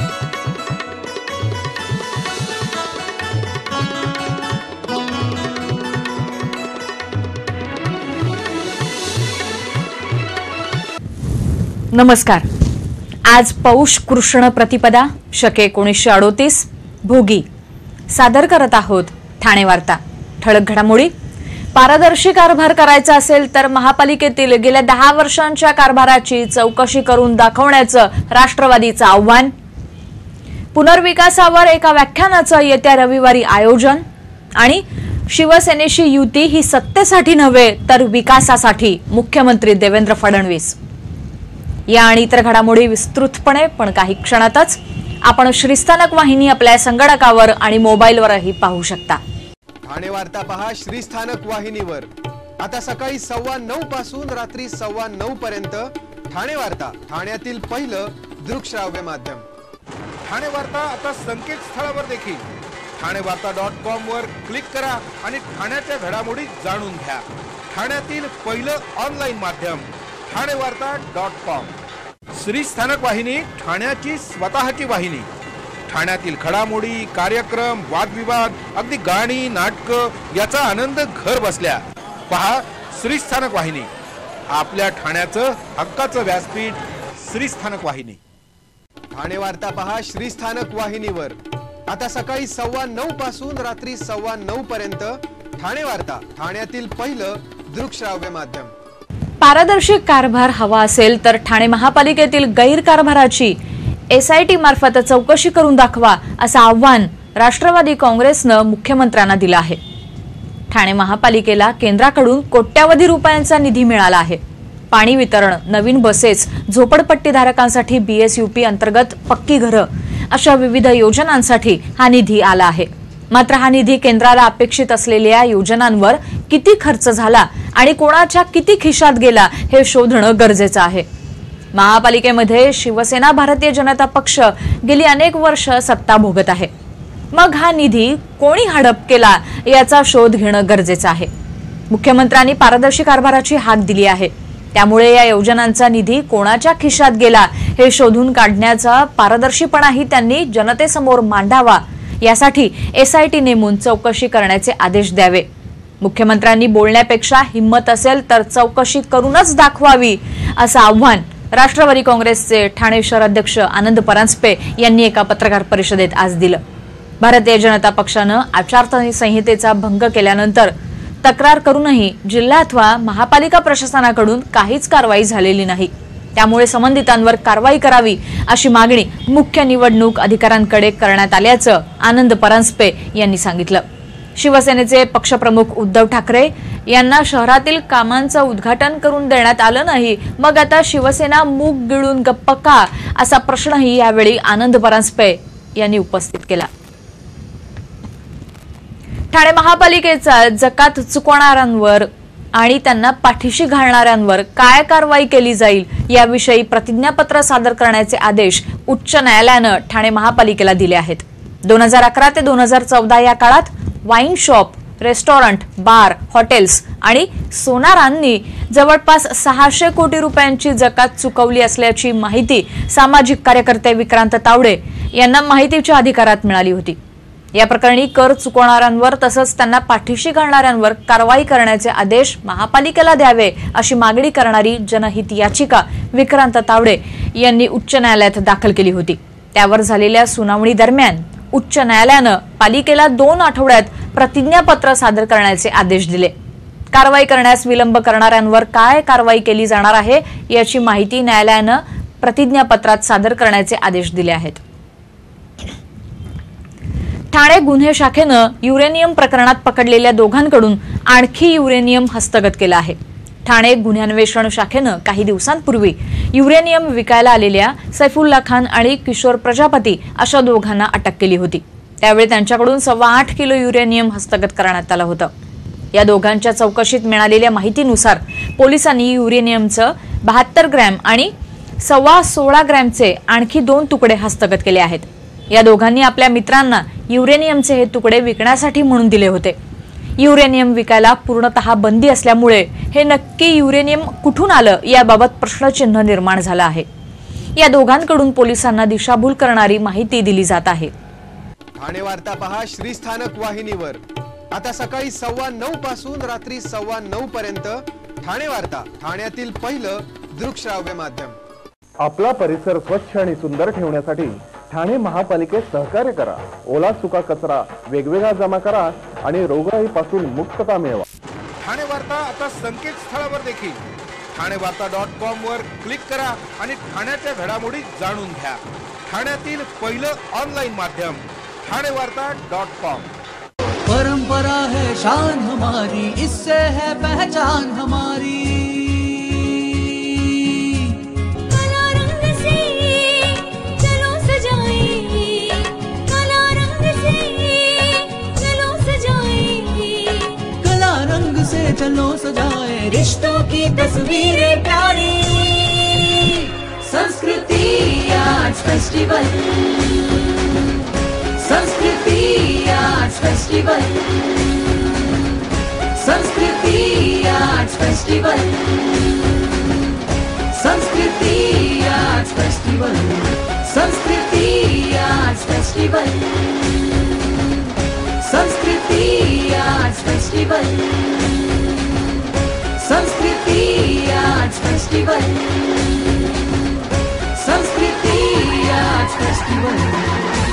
नमस्कार। आज पौष कृष्ण प्रतिपदा शके 1938 भोगी सादर करत आहोत ठाणे वार्ता। ठळक घडामोडी। पारदर्शी कारभार करायचा असेल तर महापालिकेतील गेल्या 10 वर्षांच्या कारभाराची चौकशी करून दाखवण्याचं राष्ट्रवादीचं आव्हान। पुनर्विकासावर एका व्याख्यानाचं येत्या रविवारी आयोजन आणि शिवसेनेशी युती ही सत्तेसाठी नव्हे तर विकासासाठी मुख्यमंत्री देवेंद्र फडणवीस। या आणि इतर घडामोडी विस्तृतपणे पण काही क्षणातच आपण श्रीस्थानक वाहिनी आपल्या संगणकावर आणि मोबाईलवरही पाहू शकता। ठाणे वार्ता पहा श्रीस्थानक वाहिनीवर। आता सकाळी 9:15 पासून रात्री 9:15 पर्यंत ठाणे वार्ता, ठाण्यातील पहिलं दृकश्राव्य माध्यम। ठाणे वार्ता आता संकेतस्थळावर देखील ठाणेवार्ता.com वर क्लिक करा आणि ठाण्याच्या घडामोडी जाणून घ्या। ठाण्यातील पहिलं ऑनलाईन माध्यम ठाणेवार्ता.com। श्रीस्थानक वाहिनी ठाण्याची स्वतःची वाहिनी। ठाण्यातील घडामोडी, कार्यक्रम, वादविवाद, अगदी गाणी, नाटकं याचा आनंद घर बसल्या पहा श्रीस्थानक वाहिनी। आपल्या ठाण्याचं हक्काचं व्यासपीठ श्रीस्थानक वाहिनी। ठाणे वार्ता पहा श्रीस्थानक वाहिनीवर। आता सकाळी 9:15 पासून रात्री 9:15 पर्यंत ठाणे वार्ता, ठाण्यातील पहिलं दृकश्राव्य माध्यम। पारदर्शी कारभार हवा असेल तर ठाणे महापालिकेतील गैरकारभाराची एसआयटी मार्फत चौकशी करून दाखवा असं आव्हान राष्ट्रवादी काँग्रेसनं मुख्यमंत्र्यांना दिलं आहे। ठाणे महापालिकेला केंद्राकडून कोट्यावधी रुपयांचा निधी मिळाला आहे। पाणी वितरण, नवीन बसेस, झोपडपट्टीधारकांसाठी बीएसयूपी अंतर्गत पक्की घरं अशा विविध योजनांसाठी हा निधी आला आहे। मात्र हा निधी केंद्राला अपेक्षित असलेल्या योजनांवर किती खर्च झाला आणि कोणाच्या किती खिशात गेला हे शोधणं गरजेचं आहे। महापालिकेमध्ये शिवसेना भारतीय जनता पक्ष गेली अनेक वर्ष सत्ता भोगत आहे। मग हा निधी कोणी हडप केला याचा शोध घेणं गरजेचं आहे। मुख्यमंत्र्यांनी पारदर्शी कारभाराची हाक दिली आहे, त्यामुळे या योजनांचा निधी कोणाच्या खिशात गेला हे शोधून काढण्याचा पारदर्शीपणाही त्यांनी जनतेसमोर मांडावा। यासाठी एसआयटी नेमून चौकशी करण्याचे आदेश द्यावे। मुख्यमंत्र्यांनी बोलण्यापेक्षा हिम्मत असेल तर चौकशी करूनच दाखवावी असं आव्हान राष्ट्रवादी काँग्रेसचे ठाणे शहर अध्यक्ष आनंद परांजपे यांनी एका पत्रकार परिषदेत आज दिलं। भारतीय जनता पक्षानं आचारसंहितेचा भंग केल्यानंतर तक्रार करूनही जिल्हा अथवा महापालिका प्रशासनाकडून काहीच कारवाई झालेली नाही, त्यामुळे संबंधितांवर कारवाई करावी अशी मागणी मुख्य निवडणूक अधिकाऱ्यांकडे करण्यात आल्याचं आनंद परांजपे यांनी सांगितलं। शिवसेनेचे पक्षप्रमुख उद्धव ठाकरे यांना शहरातील कामांचं उद्घाटन करून देण्यात आलं नाही, मग आता शिवसेना मूग गिळून गप्प का असा प्रश्नही यावेळी आनंद परांजपे यांनी उपस्थित केला। ठाणे महापालिकेचा जकात चुकवणाऱ्यांवर आणि त्यांना पाठीशी घालणाऱ्यांवर काय कारवाई केली जाईल याविषयी प्रतिज्ञापत्र सादर करण्याचे आदेश उच्च न्यायालयानं ठाणे महापालिकेला दिले आहेत। 2011 ते 2014 या काळात wine shop, restaurant, bar, hotels आणि सोनारांनी जवळपास 600 कोटी रुपयांची जकात चुकवली असल्याची माहिती सामाजिक कार्यकर्ते विक्रांत तावडे यांना माहितीच्या अधिकारात मिळाली होती। या प्रकरणी कर चुकवणाऱ्यांवर तसंच त्यांना पाठीशी घालणाऱ्यांवर कारवाई करण्याचे आदेश महापालिकेला द्यावे अशी मागणी करणारी जनहित याचिका विक्रांत तावडे यांनी उच्च न्यायालयात दाखल केली होती। त्यावर झालेल्या सुनावणी दरम्यान उच्च न्यायालयानं पालिकेला 2 आठवड्यात प्रतिज्ञापत्र सादर करण्याचे आदेश दिले। कारवाई करण्यास विलंब करणाऱ्यांवर काय कारवाई केली जाणार आहे याची माहिती न्यायालयानं प्रतिज्ञापत्रात सादर करण्याचे आदेश दिले आहेत। ठाणे गुन्हे शाखेनं युरेनियम प्रकरणात पकडलेल्या दोघांकडून आणखी युरेनियम हस्तगत केलं आहे। ठाणे गुन्हेन्वेषण शाखेनं काही दिवसांपूर्वी युरेनियम विकायला आलेल्या सैफुल्ला खान आणि किशोर प्रजापती अशा दोघांना अटक केली होती। त्यावेळी त्यांच्याकडून 8.25 किलो युरेनियम हस्तगत करण्यात आलं होतं। या दोघांच्या चौकशीत मिळालेल्या माहितीनुसार पोलिसांनी युरेनियमचं 72 ग्रॅम आणि 16.25 ग्रॅमचे आणखी 2 तुकडे हस्तगत केले आहेत। या दोघांनी आपल्या मित्रांना युरेनियमचे हे तुकडे विकण्यासाठी म्हणून दिले होते। युरेनियम विकायला पूर्णतः बंदी असल्यामुळे हे नक्की युरेनियम कुठून आलं याबाबत प्रश्नचिन्ह निर्माण झालं आहे। या दोघांकडून पोलिसांना दिशाभूल करणारी माहिती दिली जात आहे। ठाणे वार्ता पहा श्रीस्थानक वाहिनीवर। आता सकाळी 9:15 पासून रात्री 9:15 पर्यंत ठाणे वार्ता, ठाण्यातील पहिलं दृकश्राव्य माध्यम। आपला परिसर स्वच्छ आणि सुंदर ठेवण्यासाठी ठाणे महापालिकेत सहकार्य करा। ओला सुका कचरा वेगवेगळा जमा करा आणि रोगराईपासून मुक्तता मिळवा। ठाणे वार्ता आता संकेतस्थळावर देखील ठाणेवार्ता.com वर क्लिक करा आणि ठाण्याच्या घडामोडी जाणून घ्या। ठाण्यातील पहिलं ऑनलाईन माध्यम ठाणेवार्ता.com। परंपरा है शान हमारी, इससे है पहचान हमारी। काला रंग से चलो सजाए, काला रंग से चलो सजाए, काला रंग से चलो सजाए रिश्तों की तस्वीरें प्यारी। Sanskriti art festival, Sanskriti art festival, Sanskriti art festival, Sanskriti art festival, Sanskriti art festival, Sanskriti art festival, Sanskriti art festival, Sanskriti art festival.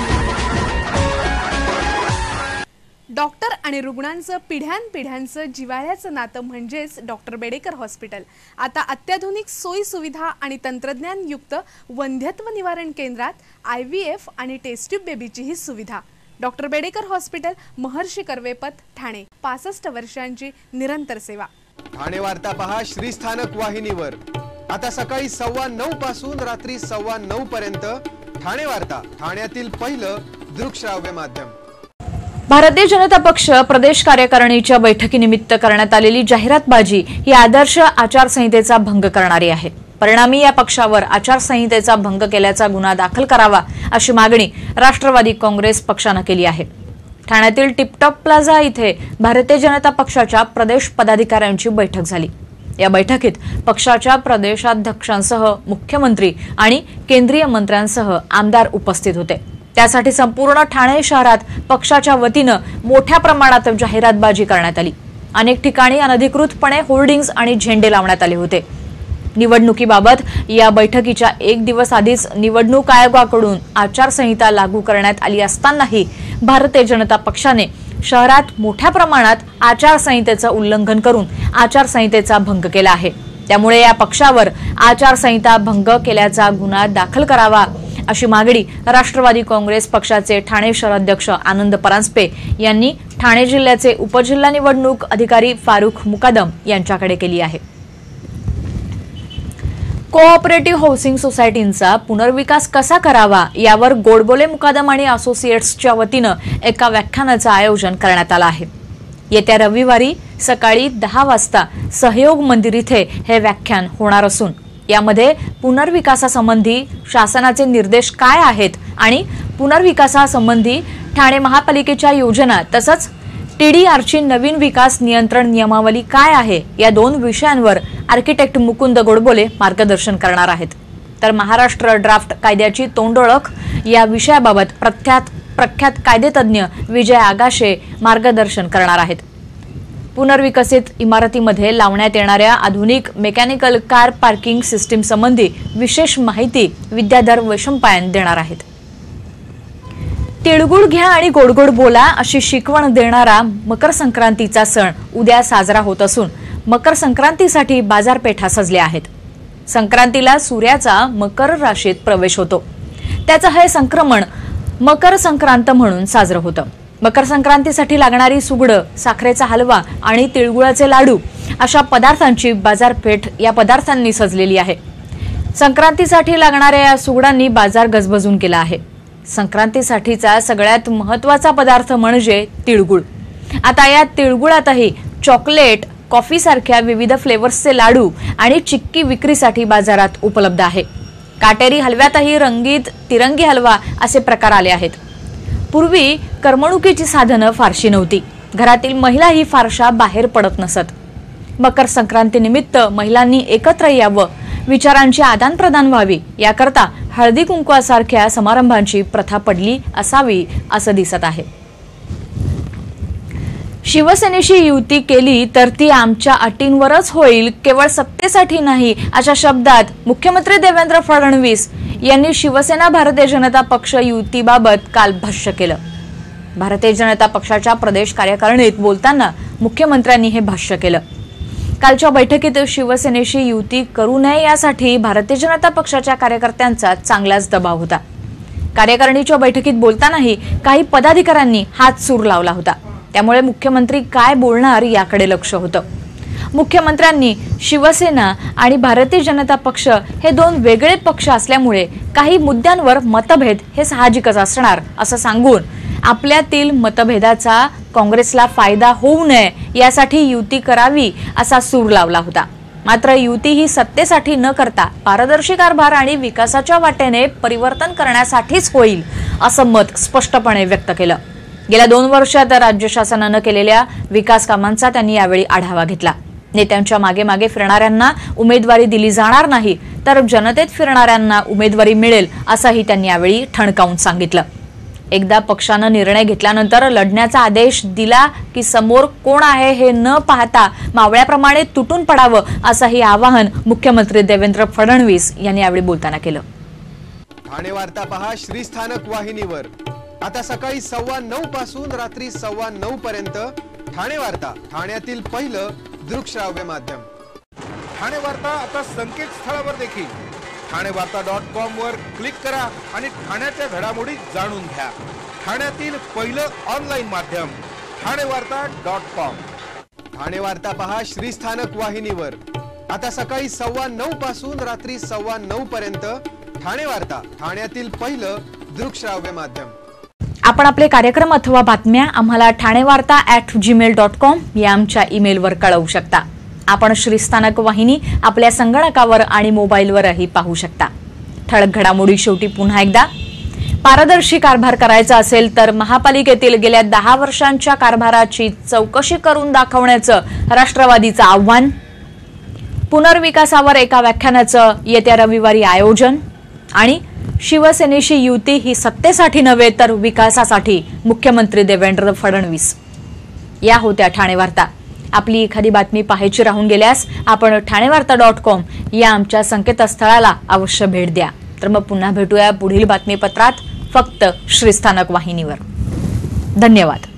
Doctor आणि रुग्णांचं पिढ्यानपिढ्यांचं जिव्हाळ्याचं नातं म्हणजेच डॉक्टर बेडेकर हॉस्पिटल आता अत्याधुनिक सोयी सुविधा आणि तंत्रज्ञानयुक्त वंध्यत्व निवारण केंद्रात IVF आणि टेस्ट ट्यूब बेबीची ही सुविधा। Doctor Bedekar hospital, Maharshi Karvepath, Thane. 65 वर्षांची निरंतर सेवा। ठाणे वार्ता पहा श्रीस्थानक वाहिनीवर। आता सकाळी 9:15 पासून रात्री 9:15 पर्यंत ठाणे वार्ता, ठाण्यातील पहिलं दृकश्राव्य माध्यम। भारतीय जनता पक्ष प्रदेश कार्यकारिणीच्या बैठकीनिमित्त करण्यात आलेली जाहिरातबाजी ही आदर्श आचारसंहितेचा भंग करणारी आहे। परिणामी या पक्षावर आचारसंहितेचा भंग केल्याचा गुन्हा दाखल करावा अशी मागणी राष्ट्रवादी काँग्रेस पक्षाने केली आहे। ठाण्यातील टिपटॉप प्लाझा इथे भारतीय जनता पक्षाच्या प्रदेश पदाधिकाऱ्यांची बैठक झाली। या बैठकीत पक्षाच्या प्रदेशाध्यक्षांसह मुख्यमंत्री आणि केंद्रीय मंत्र्यांसह आमदार उपस्थित होते। त्यासाठी संपूर्ण ठाणे शहरात पक्षाच्या वतीने मोठ्या प्रमाणात जाहिरातबाजी करण्यात आली। अनेक ठिकाणी अनधिकृतपणे होर्डिंग्स आणि झेंडे लावण्यात आले होते। निवडणुकीबाबत या बैठकीच्या एक दिवस आधीच निवडणूक आयोगाकडून आचारसंहिता लागू करण्यात आली असतानाही भारतीय जनता पक्षाने शहरात मोठ्या प्रमाणात आचारसंहितेचं उल्लंघन करून आचारसंहितेचा भंग केला आहे। त्यामुळे या पक्षावर आचारसंहिता भंग केल्याचा गुन्हा दाखल करावा अशी मागणी राष्ट्रवादी काँग्रेस पक्षाचे ठाणे शहराध्यक्ष आनंद परांजपे यांनी ठाणे जिल्ह्याचे उपजिल्हा निवडणूक अधिकारी फारुख मुकादम यांच्याकडे केली आहे। कोऑपरेटिव्ह हाऊसिंग सोसायटींचा पुनर्विकास कसा करावा यावर गोडबोले मुकादम आणि असोसिएट्सच्या वतीने एका व्याख्यानाचे आयोजन करण्यात आले आहे। येत्या रविवारी सकाळी 10 वाजता सहयोग मंदिर इथे हे व्याख्यान होणार असून यामध्ये पुनर्विकासासंबंधी शासनाचे निर्देश काय आहेत आणि पुनर्विकासासंबंधी ठाणे महापालिकेच्या योजना तसंच TDRची नवीन विकास नियंत्रण नियमावली काय आहे या 2 विषयांवर आर्किटेक्ट मुकुंद गोडबोले मार्गदर्शन करणार आहेत। तर महाराष्ट्र ड्राफ्ट कायद्याची तोंडओळख या विषयाबाबत प्रख्यात कायदेतज्ञ विजय आगाशे मार्गदर्शन करणार आहेत। पुनर्विकसित इमारतीमध्ये लावण्यात येणाऱ्या आधुनिक मेकॅनिकल कार पार्किंग सिस्टीम संबंधी विशेष माहिती विद्याधर वैशंपायन देणार आहेत। तिळगुळ घ्या आणि गोडगोड बोला अशी शिकवण देणारा मकर संक्रांतीचा सण उद्या साजरा होत असून मकर संक्रांतीसाठी बाजारपेठा सजल्या आहेत। संक्रांतीला सूर्याचा मकर राशीत प्रवेश होतो। त्याचं हे संक्रमण मकर संक्रांत म्हणून साजरं होतं। मकर संक्रांतीसाठी लागणारी सुगडं, साखरेचा हलवा आणि तिळगुळाचे लाडू अशा पदार्थांची बाजारपेठ या पदार्थांनी सजलेली आहे। संक्रांतीसाठी लागणाऱ्या या सुगडांनी बाजार गजबजून केला आहे। संक्रांतीसाठीचा सगळ्यात महत्त्वाचा पदार्थ म्हणजे तिळगुळ। आता या तिळगुळातही चॉकलेट, कॉफी सारख्या विविध फ्लेवर्सचे लाडू आणि चिक्की विक्रीसाठी बाजारात उपलब्ध आहे। काटेरी हलव्यातही रंगीत तिरंगी हलवा असे प्रकार आले आहेत। पूर्वी करमणुकीची साधनं फारशी नव्हती। घरातील महिलाही फारशा बाहेर पडत नसत। मकर संक्रांतीनिमित्त महिलांनी एकत्र यावं, विचारांची आदानप्रदान व्हावी याकरता हळदी कुंकवासारख्या समारंभांची प्रथा पडली असावी असं दिसत आहे. शिवसेनेशी युती केली तर ती आमच्या अटींवरच होईल, केवळ सत्तेसाठी नाही, अशा शब्दात मुख्यमंत्री देवेंद्र फडणवीस यांनी शिवसेना भारतीय जनता पक्ष युतीबाबत काल भाष्य केलं. भारतीय जनता पक्षाच्या प्रदेश कार्यकारिणीत बोलताना मुख्यमंत्र्यांनी हे भाष्य केलं. कालच्या बैठकीत शिवसेनेशी युती करू नये यासाठी भारतीय जनता पक्षाच्या कार्यकर्त्यांचा चांगलाच दबाव होता. कार्यकारिणीच्या बैठकीत बोलतानाही काही पदाधिकाऱ्यांनी हात सूर लावला होता. त्यामुळे मुख्यमंत्री काय बोलणार याकडे लक्ष होतं. मुख्यमंत्र्यांनी शिवसेना आणि भारतीय जनता पक्ष हे दोन वेगळे पक्ष असल्यामुळे काही मुद्द्यांवर मतभेद हे साहजिकच असणार असं सांगून आपल्यातील मतभेदाचा काँग्रेसला फायदा होऊ नये यासाठी युती करावी असा सूर लावला होता. मात्र युती ही सत्तेसाठी न करता पारदर्शी कारभार आणि विकासाच्या वाटेने परिवर्तन करण्यासाठीच होईल असं मत स्पष्टपणे व्यक्त केलं. गेल्या 2 वर्षात राज्य शासनानं केलेल्या विकास कामांचा त्यांनी यावेळी आढावा घेतला. नेत्यांच्या मागे मागे फिरणाऱ्यांना उमेदवारी दिली जाणार नाही, तर जनतेत फिरणाऱ्यांना उमेदवारी मिळेल असंही त्यांनी यावेळी ठणकावून सांगितलं. एकदा पक्षानं निर्णय घेतल्यानंतर लढण्याचा आदेश दिला की समोर कोण आहे हे न पाहता मावळ्याप्रमाणे तुटून पडावं असंही आवाहन मुख्यमंत्री देवेंद्र फडणवीस यांनी यावेळी बोलताना केलं. ठाणे वार्ता पहा श्रीस्थानक वाहिनीवर. आता सकाळी 9:15 पासून रात्री 9:15 पर्यंत ठाणे वार्ता, ठाण्यातील पहिलं दृकश्राव्य माध्यम. ठाणे वार्ता आता संकेतस्थळावर देखील ठाणेवार्ता.com वर क्लिक करा आणि ठाण्याच्या घडामोडी जाणून घ्या. ठाण्यातील पहिलं ऑनलाईन माध्यम ठाणेवार्ता.com. ठाणे वार्ता पहा श्रीस्थानक वाहिनीवर. आता सकाळी 9:15 पासून रात्री 9:15 पर्यंत ठाणे वार्ता, ठाण्यातील पहिलं दृकश्राव्य माध्यम. आपण आपले कार्यक्रम अथवा बातम्या आम्हाला ठाणेवार्ता@gmail.com या आमच्या ईमेलवर कळवू शकता. आपण श्रीस्थानक वाहिनी आपल्या संगणकावर आणि मोबाईलवरही पाहू शकता. ठळक घडामोडी शेवटी पुन्हा एकदा. पारदर्शी कारभार करायचा असेल तर महापालिकेतील गेल्या 10 वर्षांच्या कारभाराची चौकशी करून दाखवण्याचं राष्ट्रवादीचं आव्हान. पुनर्विकासावर एका व्याख्यानाचं येत्या रविवारी आयोजन. आणि शिवसेनेशी युती ही सत्तेसाठी नव्हे तर विकासासाठी मुख्यमंत्री देवेंद्र फडणवीस. या होत्या ठाणे वार्ता. आपली एखादी बातमी पाहायची राहून गेल्यास आपण ठाणेवार्ता.com या आमच्या संकेतस्थळाला अवश्य भेट द्या. तर मग पुन्हा भेटूया पुढील बातमीपत्रात फक्त श्रीस्थानक वाहिनीवर. धन्यवाद.